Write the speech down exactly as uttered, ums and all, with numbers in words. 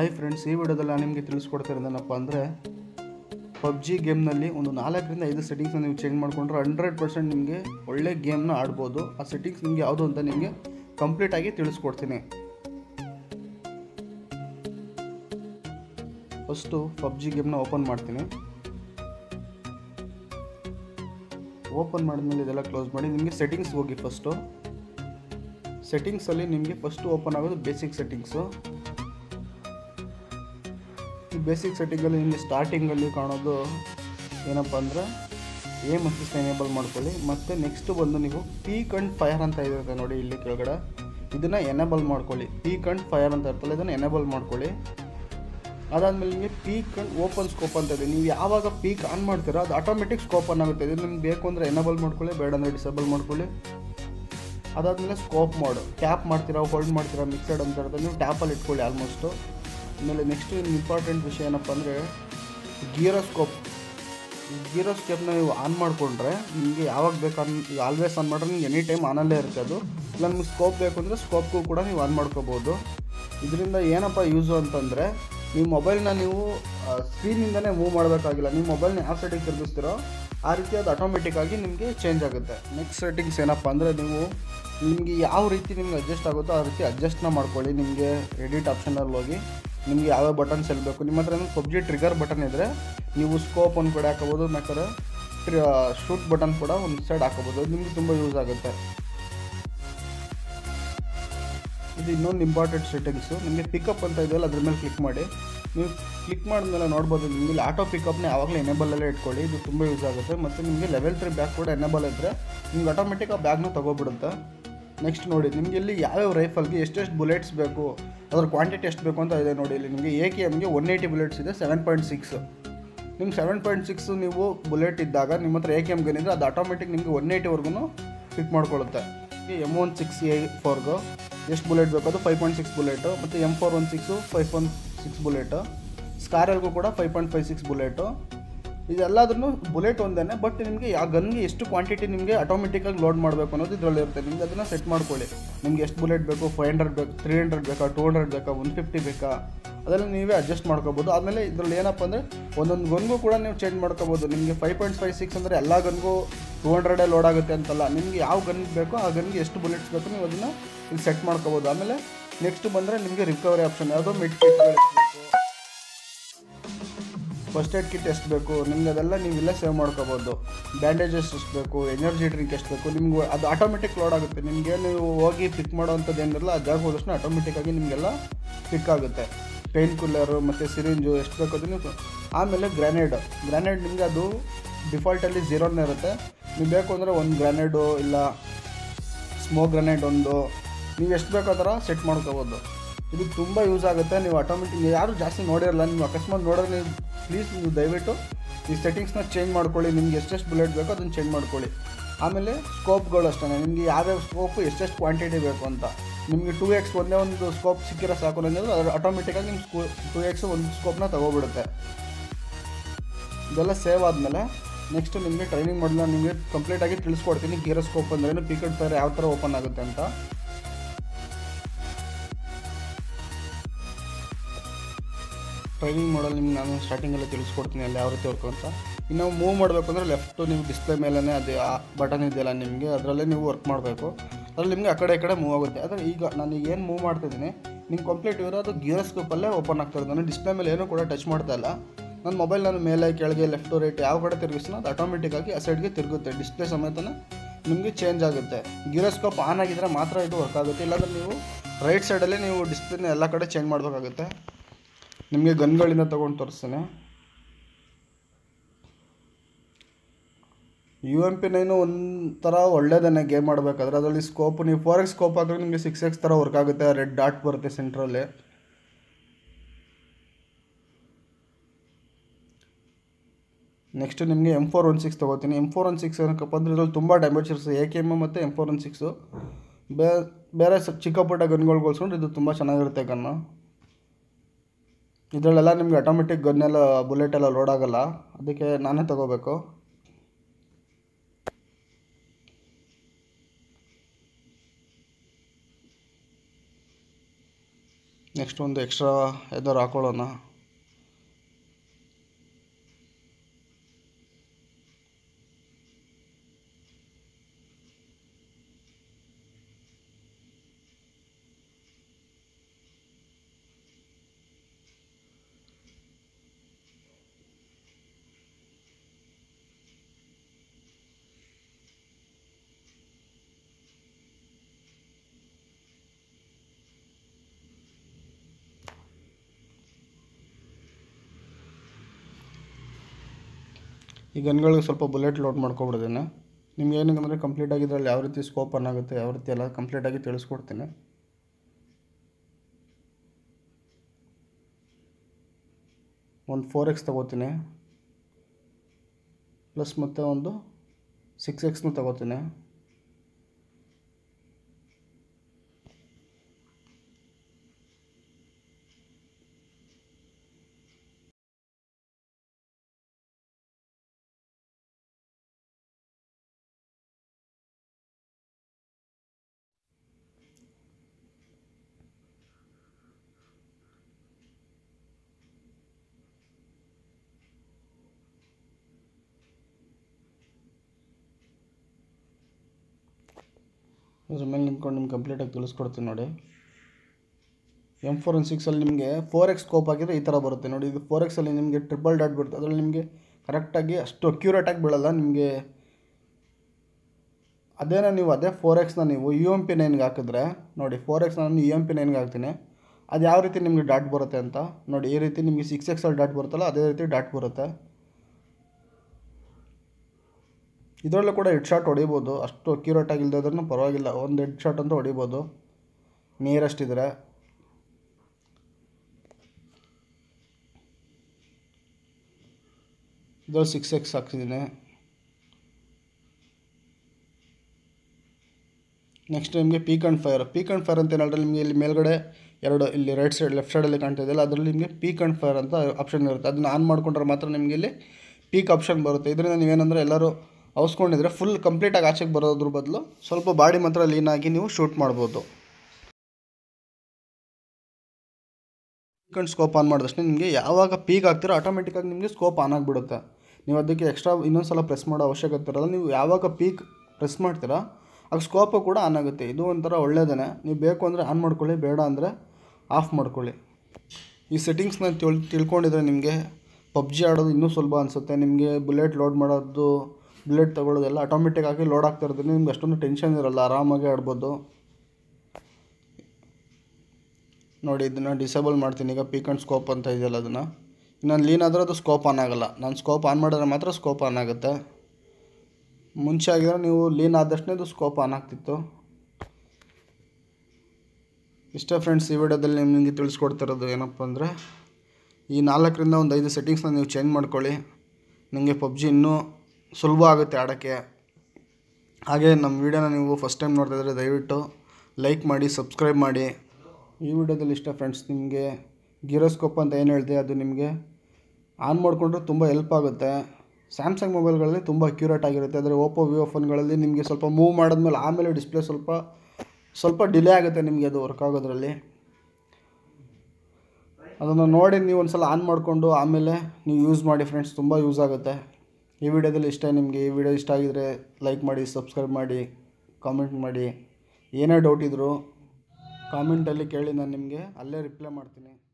Hi friends, ಈ ವಿಡಿಯೋದಲ್ಲಿ ನಾನು ನಿಮಗೆ ತಿಳಿಸ್ಕೊಡ್ತಿರೋದೇನಪ್ಪ ಅಂದರೆ ಪಬ್ಜಿ ಗೇಮ್ನಲ್ಲಿ ಒಂದು ನಾಲ್ಕರಿಂದ ಐದು ಸೆಟ್ಟಿಂಗ್ಸ್ನ ನೀವು ಚೇಂಜ್ ಮಾಡಿಕೊಂಡ್ರೆ ಹಂಡ್ರೆಡ್ ಪರ್ಸೆಂಟ್ ನಿಮಗೆ ಒಳ್ಳೆ ಗೇಮ್ನ ಆಡ್ಬೋದು. ಆ ಸೆಟ್ಟಿಂಗ್ಸ್ ನಿಮಗೆ ಯಾವುದು ಅಂತ ನಿಮಗೆ ಕಂಪ್ಲೀಟಾಗಿ ತಿಳಿಸ್ಕೊಡ್ತೀನಿ. ಫಸ್ಟು ಪಬ್ಜಿ ಗೇಮ್ನ ಓಪನ್ ಮಾಡ್ತೀನಿ. ಓಪನ್ ಮಾಡಿದ್ಮೇಲೆ ಇದೆಲ್ಲ ಕ್ಲೋಸ್ ಮಾಡಿ ನಿಮಗೆ ಸೆಟ್ಟಿಂಗ್ಸ್ ಹೋಗಿ. ಫಸ್ಟು ಸೆಟ್ಟಿಂಗ್ಸಲ್ಲಿ ನಿಮಗೆ ಫಸ್ಟು ಓಪನ್ ಆಗೋದು ಬೇಸಿಕ್ ಸೆಟ್ಟಿಂಗ್ಸು. ಈ ಬೇಸಿಕ್ ಸೆಟ್ಟಿಂಗಲ್ಲಿ ನಿಮಗೆ ಸ್ಟಾರ್ಟಿಂಗಲ್ಲಿ ಕಾಣೋದು ಏನಪ್ಪ ಅಂದರೆ ಏಮ್ ಅಸಿಸ್ಟ್ ಎನೇಬಲ್ ಮಾಡ್ಕೊಳ್ಳಿ. ಮತ್ತು ನೆಕ್ಸ್ಟ್ ಬಂದು ನೀವು ಪೀಕ್ ಆ್ಯಂಡ್ ಫೈರ್ ಅಂತ ಇರುತ್ತೆ ನೋಡಿ ಇಲ್ಲಿ ಕೆಳಗಡೆ, ಇದನ್ನು ಎನೇಬಲ್ ಮಾಡ್ಕೊಳ್ಳಿ. ಪೀಕ್ ಆ್ಯಂಡ್ ಫೈರ್ ಅಂತ ಇರ್ತಲ್ಲ, ಇದನ್ನು ಎನೇಬಲ್ ಮಾಡ್ಕೊಳ್ಳಿ. ಅದಾದಮೇಲೆ ನಿಮಗೆ ಪೀಕ್ ಆ್ಯಂಡ್ ಓಪನ್ ಸ್ಕೋಪ್ ಅಂತ ಇದೆ. ನೀವು ಯಾವಾಗ ಪೀಕ್ ಆನ್ ಮಾಡ್ತೀರೋ ಅದು ಆಟೋಮೆಟಿಕ್ ಸ್ಕೋಪ್ ಆನ್ ಆಗುತ್ತೆ. ಇದು ನಿಮ್ಗೆ ಬೇಕು ಅಂದರೆ ಎನೇಬಲ್ ಮಾಡ್ಕೊಳ್ಳಿ, ಬೇಡ ಅಂದರೆ ಡಿಸೇಬಲ್ ಮಾಡ್ಕೊಳ್ಳಿ. ಅದಾದಮೇಲೆ ಸ್ಕೋಪ್ ಮೋಡ್, ಟ್ಯಾಪ್ ಮಾಡ್ತೀರಾ ಹೋಲ್ಡ್ ಮಾಡ್ತೀರಾ ಮಿಕ್ಸೆಡ್ ಅಂತ ಇರುತ್ತೆ, ನೀವು ಟ್ಯಾಪಲ್ಲಿ ಇಟ್ಕೊಳ್ಳಿ ಆಲ್ಮೋಸ್ಟು. ಆಮೇಲೆ ನೆಕ್ಸ್ಟ್ ಇಂಪಾರ್ಟೆಂಟ್ ವಿಷಯ ಏನಪ್ಪ ಅಂದರೆ ಗೀರೋಸ್ಕೋಪ್. ಗೀರೋಸ್ಕೋಪ್ನ ನೀವು ಆನ್ ಮಾಡಿಕೊಂಡ್ರೆ ನಿಮಗೆ ಯಾವಾಗ ಬೇಕು ಆನ್, ಈಗ ಆಲ್ವೇಸ್ ಆನ್ ಮಾಡಿದ್ರೆ ನಿಮ್ಗೆ ಎನಿ ಟೈಮ್ ಆನಲ್ಲೇ ಇರುತ್ತೆ ಅದು. ಇಲ್ಲ ನಿಮ್ಗೆ ಸ್ಕೋಪ್ ಬೇಕು ಅಂದರೆ ಸ್ಕೋಪ್ಗೂ ಕೂಡ ನೀವು ಆನ್ ಮಾಡ್ಕೋಬೋದು. ಇದರಿಂದ ಏನಪ್ಪ ಯೂಸು ಅಂತಂದರೆ ನೀವು ಮೊಬೈಲ್ನ ನೀವು ಸ್ಕ್ರೀನಿಂದನೇ ಮೂವ್ ಮಾಡಬೇಕಾಗಿಲ್ಲ. ನೀವು ಮೊಬೈಲ್ನ ಯಾವ ಸೈಡಿಗೆ ತಿರುಗಿಸ್ತೀರೋ ಆ ರೀತಿ ಅದು ಆಟೋಮೆಟಿಕ್ಕಾಗಿ ನಿಮಗೆ ಚೇಂಜ್ ಆಗುತ್ತೆ. ನೆಕ್ಸ್ಟ್ ಸೆಟ್ಟಿಂಗ್ಸ್ ಏನಪ್ಪ ಅಂದರೆ ನೀವು ನಿಮಗೆ ಯಾವ ರೀತಿ ನಿಮ್ಗೆ ಅಡ್ಜಸ್ಟ್ ಆಗುತ್ತೋ ಆ ರೀತಿ ಅಡ್ಜಸ್ಟ್ನ ಮಾಡ್ಕೊಳ್ಳಿ. ನಿಮಗೆ ಎಡಿಟ್ ಆಪ್ಷನಲ್ಲಿ ಹೋಗಿ ನಿಮಗೆ ಯಾವ್ಯಾವ ಬಟನ್ಸ್ ಬೇಕು. ನಿಮ್ಮ ಹತ್ರ ಪಬ್ಜಿ ಟ್ರಿಗರ್ ಬಟನ್ ಇದ್ದರೆ ನೀವು ಸ್ಕೋಪ್ ಒಂದು ಕಡೆ ಹಾಕೋಬೋದು, ಬೇಕಾದ್ರೆ ಟ್ರಿ ಶೂಟ್ ಬಟನ್ ಕೂಡ ಒಂದು ಸೈಡ್ ಹಾಕೋಬೋದು. ಅದು ನಿಮಗೆ ತುಂಬ ಯೂಸ್ ಆಗುತ್ತೆ. ಇದು ಇನ್ನೊಂದು ಇಂಪಾರ್ಟೆಂಟ್ ಸೆಟ್ಟಿಂಗ್ಸು. ನಿಮಗೆ ಪಿಕಪ್ ಅಂತ ಇದೆಯಲ್ಲ ಅದ್ರ ಮೇಲೆ ಕ್ಲಿಕ್ ಮಾಡಿ. ನೀವು ಕ್ಲಿಕ್ ಮಾಡಿದ್ಮೇಲೆ ನೋಡ್ಬೋದು ನಿಮಗೆ ಆಟೋ ಪಿಕಪ್ನ ಯಾವಾಗಲೂ ಎನೇಬಲಲ್ಲೇ ಇಟ್ಕೊಳ್ಳಿ, ಇದು ತುಂಬ ಯೂಸ್ ಆಗುತ್ತೆ. ಮತ್ತು ನಿಮಗೆ ಲೆವೆಲ್ ತ್ರೀ ಬ್ಯಾಗ್ ಕೂಡ ಎನೇಬಲ್ ಇದ್ದರೆ ನಿಮ್ಗೆ ಆಟೋಮೆಟಿಕ್ ಆ ಬ್ಯಾಗ್ನ ತೊಗೊಬಿಡುತ್ತೆ. ನೆಕ್ಸ್ಟ್ ನೋಡಿ ನಿಮಗೆ ಇಲ್ಲಿ ಯಾವ್ಯಾವ ರೈಫಲ್ಗೆ ಎಷ್ಟೆಷ್ಟು ಬುಲೆಟ್ಸ್ ಬೇಕು, ಅದರ ಕ್ವಾಂಟಿಟಿ ಎಷ್ಟು ಬೇಕು ಅಂತ ಇದೆ ನೋಡಿ. ಇಲ್ಲಿ ನಿಮಗೆ ಎ ಕೆ ಎಮ್ಗೆ ಒನ್ ಏಯ್ಟಿ ಬುಲೆಟ್ಸ್ ಇದೆ, ಸೆವೆನ್ ಪಾಯಿಂಟ್ ಸಿಕ್ಸ್. ನಿಮ್ಗೆ ಸೆವೆನ್ ಪಾಯಿಂಟ್ ಸಿಕ್ಸ್ ನೀವು ಬುಲೆಟ್ ಇದ್ದಾಗ ನಿಮ್ಮ ಹತ್ರ ಎ ಕೆ ಎಮ್ ಗನ್ ಇದ್ದರೆ ಅದು ಆಟೋಮೆಟಿಕ್ ನಿಮಗೆ ಒನ್ ಏಯ್ಟಿವರೆಗೂ ಪಿಕ್ ಮಾಡ್ಕೊಳ್ಳುತ್ತೆ. ಎಮ್ ಒನ್ ಸಿಕ್ಸ್ ಎ ಫೋರ್ಗು ಎಷ್ಟು ಬುಲೆಟ್ ಬೇಕು ಅದು ಫೈವ್ ಪಾಯಿಂಟ್ ಸಿಕ್ಸ್ ಬುಲೆಟು, ಮತ್ತು M four one six five point six bullet, ಸ್ಕಾರಲ್ಗೂ ಕೂಡ five point five six bullet. ಇದೆಲ್ಲದನ್ನು ಬುಲೆಟ್ ಒಂದೇ, ಬಟ್ ನಿಮಗೆ ಆ ಗನ್ಗೆ ಎಷ್ಟು ಕ್ವಾಂಟಿಟಿ ನಿಮಗೆ ಆಟೋಮೆಟಿಕ್ಕಾಗಿ ಲೋಡ್ ಮಾಡಬೇಕು ಅನ್ನೋದು ಇದರಲ್ಲಿರುತ್ತೆ. ನಿಮಗೆ ಅದನ್ನು ಸೆಟ್ ಮಾಡ್ಕೊಳ್ಳಿ. ನಿಮ್ಗೆ ಎಷ್ಟು ಬುಲೆಟ್ ಬೇಕು, ಫೈವ್ ಹಂಡ್ರೆಡ್ ಬೇಕು, ತ್ರೀ ಹಂಡ್ರೆಡ್ ಬೇಕಾ, ಟೂ ಹಂಡ್ರೆಡ್ ಬೇಕಾ, ಒನ್ ಫಿಫ್ಟಿ ಬೇಕಾ, ಅದೆಲ್ಲ ನೀವೇ ಅಡ್ಜಸ್ಟ್ ಮಾಡ್ಕೋಬೋದು. ಆಮೇಲೆ ಇದರಲ್ಲಿ ಏನಪ್ಪ ಅಂದರೆ ಒಂದೊಂದು ಗನ್ಗೂ ಕೂಡ ನೀವು ಚೇಂಜ್ ಮಾಡ್ಕೋಬೋದು. ನಿಮಗೆ ಫೈವ್ ಪಾಯಿಂಟ್ ಫೈವ್ ಸಿಕ್ಸ್ ಅಂದರೆ ಎಲ್ಲ ಗನ್ಗೂ ಟೂ ಹಂಡ್ರೆಡೇ ಲೋಡ್ ಆಗುತ್ತೆ ಅಂತಲ್ಲ. ನಿಮಗೆ ಯಾವ ಗನ್ ಬೇಕೋ ಆ ಗನ್ಗೆ ಎಷ್ಟು ಬುಲೆಟ್ಸ್ ಬೇಕು ನೀವು ಅದನ್ನು ಇಲ್ಲಿ ಸೆಟ್ ಮಾಡ್ಕೋಬೋದು. ಆಮೇಲೆ ನೆಕ್ಸ್ಟ್ ಬಂದರೆ ನಿಮಗೆ ರಿಕವರಿ ಆಪ್ಷನ್, ಯಾವುದೋ ಮಿಡ್ ಕಿಟ್ಗಳು ಎಷ್ಟು ಬೇಕು, ಫಸ್ಟ್ ಏಡ್ ಕಿಟ್ ಎಷ್ಟು ಬೇಕು, ನಿಮ್ಗೆ ಅದೆಲ್ಲ ನೀವು ಇಲ್ಲೇ ಸೇವ್ ಮಾಡ್ಕೋಬೋದು. ಬ್ಯಾಂಡೇಜಸ್ ಎಷ್ಟು ಬೇಕು, ಎನರ್ಜಿ ಡ್ರಿಂಕ್ ಎಷ್ಟು ಬೇಕು, ನಿಮ್ಗೆ ಅದು ಆಟೋಮೆಟಿಕ್ ಲೋಡ್ ಆಗುತ್ತೆ. ನಿಮಗೆ ನೀವು ಹೋಗಿ ಪಿಕ್ ಮಾಡೋವಂಥದ್ದು ಏನಿರಲ್ಲ, ಆ ಜಾಗ ಹೋದಷ್ಟು ಆಟೋಮೆಟಿಕ್ಕಾಗಿ ನಿಮಗೆಲ್ಲ ಪಿಕ್ ಆಗುತ್ತೆ. ಪೇನ್ ಕೂಲರು ಮತ್ತು ಸಿರಿಂಜು ಎಷ್ಟು ಬೇಕು ಅದು ನೀವು. ಆಮೇಲೆ ಗ್ರ್ಯಾನೇಡ್ ಗ್ರ್ಯಾನೇಡ್ ನಿಮಗೆ ಅದು ಡಿಫಾಲ್ಟಲ್ಲಿ ಝೀರೋನೇ ಇರುತ್ತೆ. ನೀವು ಬೇಕು ಅಂದರೆ ಒಂದು ಗ್ರ್ಯಾನೇಡು ಇಲ್ಲ ಸ್ಮೋಕ್ ಗ್ರ್ಯಾನೇಡ್ ಒಂದು ನೀವು ಎಷ್ಟು ಬೇಕೋ ಆ ಥರ ಸೆಟ್ ಮಾಡ್ಕೋಬೋದು. ಇದು ತುಂಬ ಯೂಸ್ ಆಗುತ್ತೆ. ನೀವು ಆಟೋಮೆಟಿಕ್ ಯಾರು ಜಾಸ್ತಿ ನೋಡಿರಲ್ಲ, ನೀವು ಅಕಸ್ಮಾತ್ ನೋಡಿದ್ರೆ ನೀವು ಪ್ಲೀಸ್ ನೀವು ದಯವಿಟ್ಟು ಈ ಸೆಟ್ಟಿಂಗ್ಸ್ನ ಚೇಂಜ್ ಮಾಡ್ಕೊಳ್ಳಿ. ನಿಮ್ಗೆ ಎಷ್ಟೆಷ್ಟು ಬುಲೆಟ್ ಬೇಕೋ ಅದನ್ನು ಚೇಂಜ್ ಮಾಡ್ಕೊಳ್ಳಿ. ಆಮೇಲೆ ಸ್ಕೋಪ್ಗಳು ಅಷ್ಟೇ, ನಿಮಗೆ ಯಾವ್ಯಾವ ಸ್ಕೋಪು ಎಷ್ಟೆಷ್ಟು ಕ್ವಾಂಟಿಟಿ ಬೇಕು ಅಂತ. ನಿಮಗೆ ಟೂ ಎಕ್ಸ್ ಒಂದೇ ಒಂದು ಸ್ಕೋಪ್ ಸಿಕ್ಕಿರೋ ಸಾಕು ಅನ್ನೋದು ಅದು ಆಟೋಮೆಟಿಕ್ಕಾಗಿ ನಿಮ್ಮ ಸ್ಕೂ ಟೂ ಎಕ್ಸ್ ಒಂದು ಸ್ಕೋಪ್ನ ತೊಗೊಬಿಡುತ್ತೆ. ಇದೆಲ್ಲ ಸೇವ್ ಆದಮೇಲೆ ನೆಕ್ಸ್ಟ್ ನಿಮಗೆ ಟ್ರೈನಿಂಗ್ ಮಾಡಲು ನಿಮಗೆ ಕಂಪ್ಲೀಟಾಗಿ ತಿಳಿಸ್ಕೊಡ್ತೀನಿ. ಗೀರೋಸ್ಕೋಪ್ ಅಂದ್ರೇನು, ಪೀಕ್ ಆ್ಯಂಡ್ ಫೈರ್ ಯಾವ ಥರ ಓಪನ್ ಆಗುತ್ತೆ ಅಂತ. ಟ್ರೈನಿಂಗ್ ಮಾಡಲು ನಿಮ್ಗೆ ನಾನು ಸ್ಟಾರ್ಟಿಂಗಲ್ಲೇ ತಿಳಿಸ್ಕೊಡ್ತೀನಿ ಅಲ್ಲಿ ಯಾವ ರೀತಿ ವರ್ಕ್ ಅಂತ. ಇನ್ನು ಮೂವ್ ಮಾಡಬೇಕು ಅಂದರೆ ಲೆಫ್ಟು ನೀವು ಡಿಸ್ಪ್ಲೇ ಮೇಲೇ ಅದೇ ಆ ಬಟನ್ ಇದೆಯಲ್ಲ ನಿಮಗೆ, ಅದರಲ್ಲೇ ನೀವು ವರ್ಕ್ ಮಾಡಬೇಕು. ಅದರಲ್ಲಿ ನಿಮಗೆ ಆ ಕಡೆ ಈ ಕಡೆ ಮೂವ್ ಆಗುತ್ತೆ. ಆದರೆ ಈಗ ನಾನು ಏನು ಮೂವ್ ಮಾಡ್ತಿದ್ದೀನಿ ನಿಮ್ಗೆ ಕಂಪ್ಲೀಟ್ ಇರೋದು ಗೀರೋಸ್ಕೋಪಲ್ಲೇ ಓಪನ್ ಆಗ್ತಾಯಿರೋದು. ನಾನು ಡಿಸ್ಪ್ಲೇ ಮೇಲೆ ಏನೂ ಕೂಡ ಟಚ್ ಮಾಡ್ತಾ ಇಲ್ಲ. ನನ್ನ ಮೊಬೈಲ್ ನಾನು ಮೇಲೆ ಕೆಳಗೆ ಲೆಫ್ಟು ರೈಟ್ ಯಾವ ಕಡೆ ತಿರುಗಿಸ್ತೀನಿ ಅದು ಆಟೋಮೆಟಿಕ್ಕಾಗಿ ಆ ಸೈಡ್ಗೆ ತಿರುಗುತ್ತೆ. ಡಿಸ್ಪ್ಲೇ ಸಮೇತನೇ ನಿಮಗೆ ಚೇಂಜ್ ಆಗುತ್ತೆ. ಗೀರೋಸ್ಕೋಪ್ ಆನ್ ಆಗಿದ್ದರೆ ಮಾತ್ರ ಇದು ವರ್ಕ್ ಆಗುತ್ತೆ. ಇಲ್ಲಾಂದರೆ ನೀವು ರೈಟ್ ಸೈಡಲ್ಲೇ ನೀವು ಡಿಸ್ಪ್ಲೇನ ಎಲ್ಲ ಕಡೆ ಚೇಂಜ್ ಮಾಡಬೇಕಾಗುತ್ತೆ. ನಿಮಗೆ ಗನ್ಗಳಿಂದ ತೊಗೊಂಡು ತೋರಿಸ್ತೀನಿ. ಯು ಎಮ್ ಪಿ ನೈನು ಒಂಥರ ಒಳ್ಳೆಯದೇ ಗೇಮ್ ಮಾಡಬೇಕಾದ್ರೆ. ಅದರಲ್ಲಿ ಸ್ಕೋಪ್ ನೀವು ಫೋರ್ ಎಕ್ಸ್ ಸ್ಕೋಪ್ ಆದರೆ ನಿಮಗೆ ಸಿಕ್ಸ್ ಎಕ್ಸ್ ಥರ ವರ್ಕ್ ಆಗುತ್ತೆ. ರೆಡ್ ಡಾಟ್ ಬರುತ್ತೆ ಸೆಂಟ್ರಲ್ಲಿ. ನೆಕ್ಸ್ಟ್ ನಿಮಗೆ ಎಮ್ ಫೋರ್ ಒನ್ ಸಿಕ್ಸ್ ತೊಗೋತೀನಿ. ಎಮ್ ಫೋರ್ ಒನ್ ಸಿಕ್ಸ್ ಏನಕ್ಕಪ್ಪ ಅಂದರೆ ಇದರಲ್ಲಿ ತುಂಬ ಡ್ಯಾಮೇಜ್ ಇರ್ತದೆ. ಎ ಕೆ ಎಮ್ ಮತ್ತು ಎಮ್ ಫೋರ್ ಒನ್ ಸಿಕ್ಸು ಬೇ ಬೇರೆ ಚಿಕ್ಕ ಪುಟ್ಟ ಗನ್ಗಳು ಹೋಲಿಸ್ಕೊಂಡು ಇದು ತುಂಬ ಚೆನ್ನಾಗಿರುತ್ತೆ ಗನ್ನು. ಇದರಲ್ಲೆಲ್ಲ ನಿಮಗೆ ಆಟೋಮೆಟಿಕ್ ಗನ್ನೆಲ್ಲ ಬುಲೆಟ್ ಎಲ್ಲ ಲೋಡ್ ಆಗೋಲ್ಲ, ಅದಕ್ಕೆ ನಾನೇ ತೊಗೋಬೇಕು. ನೆಕ್ಸ್ಟ್ ಒಂದು ಎಕ್ಸ್ಟ್ರಾ ಯಾವ್ದಾರು ಹಾಕೊಳ್ಳೋಣ. ಈ ಗನ್ಗಳಿಗೆ ಸ್ವಲ್ಪ ಬುಲೆಟ್ ಲೋಡ್ ಮಾಡ್ಕೊಬಿಡ್ತೀನಿ. ನಿಮ್ಗೆ ಏನಂದರೆ ಕಂಪ್ಲೀಟ್ ಆಗಿದ್ರಲ್ಲಿ ಯಾವ ರೀತಿ ಸ್ಕೋಪ್ ಆನ್ ಆಗುತ್ತೆ, ಯಾವ ರೀತಿ ಎಲ್ಲ ಕಂಪ್ಲೀಟಾಗಿ ತಿಳಿಸ್ಕೊಡ್ತೀನಿ. ಒಂದು ಫೋರ್ ಎಕ್ಸ್ ತೊಗೋತೀನಿ, ಪ್ಲಸ್ ಮತ್ತು ಒಂದು ಸಿಕ್ಸ್ ಎಕ್ಸ್ನೂ ತೊಗೋತೀನಿ. ಇದ್ರ ಮೇಲೆ ನಿಂತ್ಕೊಂಡು ನಿಮ್ಗೆ ಕಂಪ್ಲೀಟಾಗಿ ತಿಳಿಸ್ಕೊಡ್ತೀನಿ ನೋಡಿ. ಎಮ್ ಫೋರ್ ಒನ್ ಸಿಕ್ಸಲ್ಲಿ ನಿಮಗೆ ಫೋರ್ ಎಕ್ಸ್ ಸ್ಕೋಪ್ ಆಗಿದ್ರೆ ಈ ಥರ ಬರುತ್ತೆ ನೋಡಿ. ಇದು ಫೋರ್ ಎಕ್ಸಲ್ಲಿ ನಿಮಗೆ ಟ್ರಿಪಲ್ ಡಾಟ್ ಬರುತ್ತೆ. ಅದರಲ್ಲಿ ನಿಮಗೆ ಕರೆಕ್ಟಾಗಿ ಅಷ್ಟು ಅಕ್ಯುರೇಟಾಗಿ ಬೀಳಲ್ಲ ನಿಮಗೆ. ಅದೇನ ನೀವು ಅದೇ ಫೋರ್ ಎಕ್ಸ್ನ ನೀವು ಯು ಎಮ್ ಪಿ ನೈನ್ಗೆ ಹಾಕಿದ್ರೆ ನೋಡಿ, ಫೋರ್ ಎಕ್ಸ್ ನಾನು ಯು ಎಮ್ ಪಿ ನೈನ್ಗೆ ಹಾಕ್ತೀನಿ. ಅದು ಯಾವ ರೀತಿ ನಿಮಗೆ ಡಾಟ್ ಬರುತ್ತೆ ಅಂತ ನೋಡಿ. ಈ ರೀತಿ ನಿಮಗೆ ಸಿಕ್ಸ್ ಎಕ್ಸಲ್ಲಿ ಡಾಟ್ ಬರುತ್ತಲ್ಲ, ಅದೇ ರೀತಿ ಡಾಟ್ ಬರುತ್ತೆ. ಇದರಲ್ಲೂ ಕೂಡ ಹೆಡ್ ಶಾಟ್ ಹೊಡಿಬೋದು, ಅಷ್ಟು ಅಕ್ಯುರೇಟ್ ಆಗಿಲ್ಲದ್ರೂ ಪರವಾಗಿಲ್ಲ. ಒಂದು ಹೆಡ್ ಶಾಟ್ ಅಂತ ಹೊಡಿಬೋದು ನಿಯರೆಸ್ಟ್ ಇದ್ದರೆ. ಇದರಲ್ಲಿ ಸಿಕ್ಸ್ ಎಕ್ಸ್ ಹಾಕ್ಸಿದ್ದೀನಿ. ನೆಕ್ಸ್ಟ್ ನಿಮಗೆ peek and fire. Peek and fire ಅಂತ ಹೇಳಿದ್ರೆ ನಿಮಗೆ ಇಲ್ಲಿ ಮೇಲ್ಗಡೆ ಎರಡು ಇಲ್ಲಿ ರೈಟ್ ಸೈಡ್ ಲೆಫ್ಟ್ ಸೈಡಲ್ಲಿ ಕಾಣ್ತಾ ಇದೆಯಲ್ಲ, ಅದರಲ್ಲಿ ನಿಮಗೆ ಪೀಕ್ ಆ್ಯಂಡ್ ಫೈರ್ ಅಂತ ಆಪ್ಷನ್ ಇರುತ್ತೆ. ಅದನ್ನ ಆನ್ ಮಾಡಿಕೊಂಡ್ರೆ ಮಾತ್ರ ನಿಮಗೆ ಇಲ್ಲಿ ಪೀಕ್ ಆಪ್ಷನ್ ಬರುತ್ತೆ. ಇದರಿಂದ ನೀವೇನಂದರೆ ಎಲ್ಲರೂ ಅವಸ್ಕೊಂಡಿದ್ರೆ ಫುಲ್ ಕಂಪ್ಲೀಟಾಗಿ ಆಚೆಗೆ ಬರೋದ್ರ ಬದಲು ಸ್ವಲ್ಪ ಬಾಡಿ ಮಾತ್ರ ಲೀನಾಗಿ ನೀವು ಶೂಟ್ ಮಾಡ್ಬೋದು. ಪೀಕ್ ಆ್ಯಂಡ್ ಸ್ಕೋಪ್ ಆನ್ ಮಾಡಿದಷ್ಟೇ ನಿಮಗೆ ಯಾವಾಗ ಪೀಕ್ ಆಗ್ತಿರೋ ಆಟೋಮೆಟಿಕ್ಕಾಗಿ ನಿಮಗೆ ಸ್ಕೋಪ್ ಆನ್ ಆಗಿಬಿಡುತ್ತೆ. ನೀವು ಅದಕ್ಕೆ ಎಕ್ಸ್ಟ್ರಾ ಇನ್ನೊಂದು ಸಲ ಪ್ರೆಸ್ ಮಾಡೋ ಅವಶ್ಯಕತೆ ಇರೋಲ್ಲ. ನೀವು ಯಾವಾಗ ಪೀಕ್ ಪ್ರೆಸ್ ಮಾಡ್ತೀರಾ ಆಗ ಸ್ಕೋಪು ಕೂಡ ಆನ್ ಆಗುತ್ತೆ. ಇದು ಒಂಥರ ಒಳ್ಳೆಯದೇ. ನೀವು ಬೇಕು ಅಂದರೆ ಆನ್ ಮಾಡ್ಕೊಳ್ಳಿ, ಬೇಡ ಅಂದರೆ ಆಫ್ ಮಾಡ್ಕೊಳ್ಳಿ. ಈ ಸೆಟ್ಟಿಂಗ್ಸ್ನ ತಿಳ್ ತಿಳ್ಕೊಂಡಿದ್ರೆ ನಿಮಗೆ ಪಬ್ಜಿ ಆಡೋದು ಇನ್ನೂ ಸುಲಭ ಅನಿಸುತ್ತೆ. ನಿಮಗೆ ಬುಲೆಟ್ ಲೋಡ್ ಮಾಡೋದು, ಬುಲೆಟ್ ತೊಗೊಳ್ಳೋದೆಲ್ಲ ಆಟೋಮೆಟಿಕ್ ಆಗಿ ಲೋಡ್ ಆಗ್ತಾ ಇರೋದ್ರಿಂದ ನಿಮ್ಗೆ ಅಷ್ಟೊಂದು ಟೆನ್ಷನ್ ಇರೋಲ್ಲ, ಆರಾಮಾಗಿ ಆಡ್ಬೋದು. ನೋಡಿ ಇದನ್ನು ಡಿಸೇಬಲ್ ಮಾಡ್ತೀನಿ ಈಗ. ಪೀಕ್ ಆ್ಯಂಡ್ ಸ್ಕೋಪ್ ಅಂತ ಇದೆಯಲ್ಲ, ಅದನ್ನು ಇನ್ನೊಂದು ಲೀನ್ ಆದರೆ ಅದು ಸ್ಕೋಪ್ ಆನ್ ಆಗೋಲ್ಲ. ನಾನು ಸ್ಕೋಪ್ ಆನ್ ಮಾಡಿದ್ರೆ ಮಾತ್ರ ಸ್ಕೋಪ್ ಆನ್ ಆಗುತ್ತೆ. ಮುಂಚೆ ಆಗಿದ್ರೆ ನೀವು ಲೀನ್ ಆದಷ್ಟೇ ಅದು ಸ್ಕೋಪ್ ಆನ್ ಆಗ್ತಿತ್ತು. ಇಷ್ಟೇ ಫ್ರೆಂಡ್ಸ್, ಈ ವಿಡಿಯೋದಲ್ಲಿ ನಿಮಗೆ ತಿಳಿಸ್ಕೊಡ್ತಿರೋದು ಏನಪ್ಪ ಅಂದರೆ ಈ ನಾಲ್ಕರಿಂದ ಒಂದು ಐದು ಸೆಟ್ಟಿಂಗ್ಸ್ನ ನೀವು ಚೇಂಜ್ ಮಾಡ್ಕೊಳ್ಳಿ. ನಿಮಗೆ ಪಬ್ಜಿ ಇನ್ನೂ ಸುಲಭ ಆಗುತ್ತೆ ಆಡೋಕ್ಕೆ. ಹಾಗೆ ನಮ್ಮ ವೀಡಿಯೋನ ನೀವು ಫಸ್ಟ್ ಟೈಮ್ ನೋಡ್ತಾಯಿದ್ರೆ ದಯವಿಟ್ಟು ಲೈಕ್ ಮಾಡಿ, ಸಬ್ಸ್ಕ್ರೈಬ್ ಮಾಡಿ. ಈ ವಿಡಿಯೋದಲ್ಲಿ ಇಷ್ಟ ಫ್ರೆಂಡ್ಸ್, ನಿಮಗೆ ಗೀರೋಸ್ಕೋಪ್ ಅಂತ ಏನು ಹೇಳಿದೆ ಅದು ನಿಮಗೆ ಆನ್ ಮಾಡಿಕೊಂಡ್ರೆ ತುಂಬ ಹೆಲ್ಪ್ ಆಗುತ್ತೆ. ಸ್ಯಾಮ್ಸಂಗ್ ಮೊಬೈಲ್ಗಳಲ್ಲಿ ತುಂಬ ಅಕ್ಯುರೇಟ್ ಆಗಿರುತ್ತೆ. ಆದರೆ ಓಪೋ ವಿವೋ ಫೋನ್ಗಳಲ್ಲಿ ನಿಮಗೆ ಸ್ವಲ್ಪ ಮೂವ್ ಮಾಡಿದ್ಮೇಲೆ ಆಮೇಲೆ ಡಿಸ್ಪ್ಲೇ ಸ್ವಲ್ಪ ಸ್ವಲ್ಪ ಡಿಲೇ ಆಗುತ್ತೆ ನಿಮಗೆ ಅದು ವರ್ಕ್ ಆಗೋದ್ರಲ್ಲಿ. ಅದನ್ನು ನೋಡಿ ನೀವು ಒಂದು ಸಲ ಆನ್ ಮಾಡಿಕೊಂಡು ಆಮೇಲೆ ನೀವು ಯೂಸ್ ಮಾಡಿ ಫ್ರೆಂಡ್ಸ್, ತುಂಬ ಯೂಸ್ ಆಗುತ್ತೆ. ಈ ವಿಡಿಯೋದಲ್ಲಿ ಇಷ್ಟ ನಿಮಗೆ ಈ ವಿಡಿಯೋ ಇಷ್ಟ ಆಗಿದರೆ ಲೈಕ್ ಮಾಡಿ, ಸಬ್ಸ್ಕ್ರೈಬ್ ಮಾಡಿ, ಕಾಮೆಂಟ್ ಮಾಡಿ. ಏನೇ ಡೌಟ್ ಇದ್ದರೂ ಕಾಮೆಂಟಲ್ಲಿ ಕೇಳಿ, ನಾನು ನಿಮಗೆ ಅಲ್ಲೇ ರಿಪ್ಲೈ ಮಾಡ್ತೀನಿ.